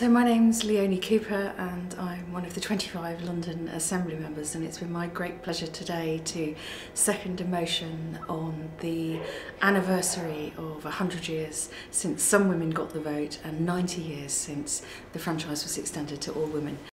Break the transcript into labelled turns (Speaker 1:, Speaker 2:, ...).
Speaker 1: So my name's Leonie Cooper and I'm one of the 25 London Assembly members, and it's been my great pleasure today to second a motion on the anniversary of 100 years since some women got the vote and 90 years since the franchise was extended to all women.